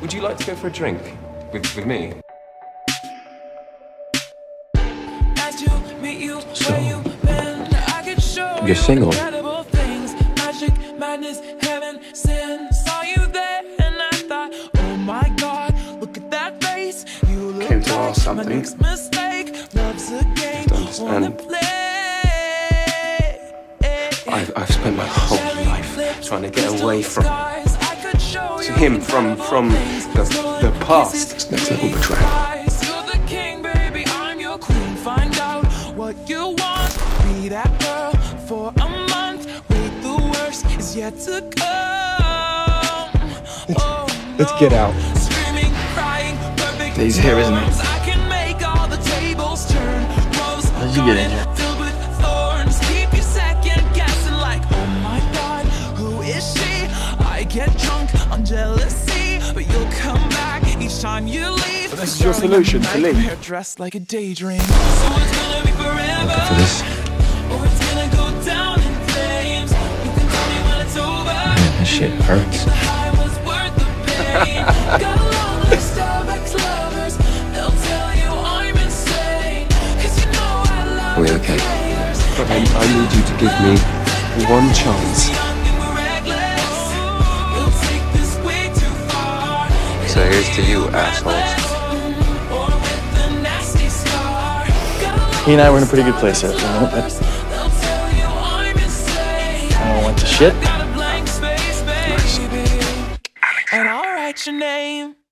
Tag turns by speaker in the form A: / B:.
A: Would you like to go for a drink with me?
B: So, you're single.
A: Came to ask something. You don't understand. I've spent my whole life trying to get away from him, from the past. It's next level betrayal.
C: What you want, be that girl for a month. Wait, the worst is yet to come.
B: Let's get out.
C: Screaming, crying, perfect.
B: He's here, isn't he?
C: I can make all the tables turn.
B: How did you get in here?
C: Filled with thorns, keep you second guessing like, oh my God, who is she? I get drunk on jealousy, but you'll come back each time you leave.
B: So this is your solution to leave?
C: Dressed like a daydream. So it's gonna be forever.
B: For this?
C: Or it's gonna go down in flames. You can tell me when it's over.
B: Man, this shit hurts.
C: The high was worth the pain. Got a long list of ex-lovers. They'll tell you I'm insane. 'Cause you know I love
A: Are we okay? I need you to give me one chance.
D: So here's to you, assholes.
B: He and I were in a pretty good place there for a moment, but I went to shit.
C: And I'll write your name